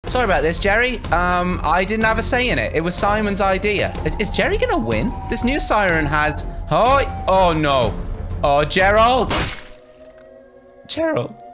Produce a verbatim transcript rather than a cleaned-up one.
Sorry about this, Jerry. Um, I didn't have a say in it. It was Simon's idea. Is, is Jerry gonna win? This new siren has... Oh, oh no. Oh, Gerald. Gerald.